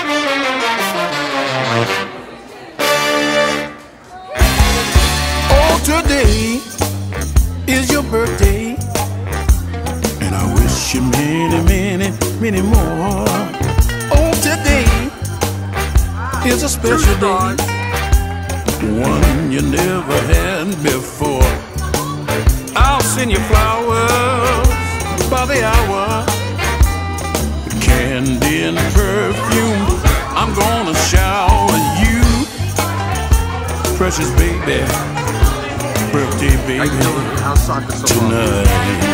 Oh, today is your birthday, and I wish you many, many, many more. Oh, today is a special day, one you never had before. I'll send you flowers by the hour, candy and perfume. I'm gonna shower you, precious baby, birthday baby, tonight.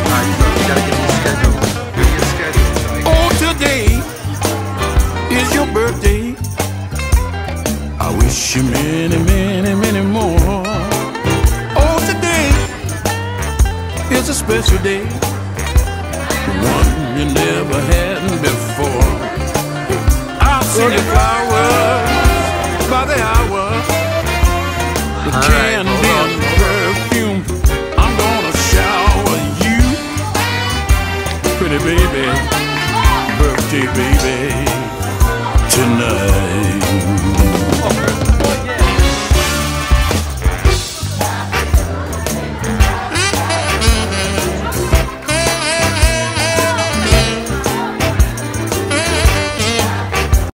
Oh, today is your birthday. I wish you many, many, many more. Oh, today is a special day, one you never had before. I'll send you flowers by the hour, with candy and perfume. I'm gonna shower you, pretty baby, birthday baby.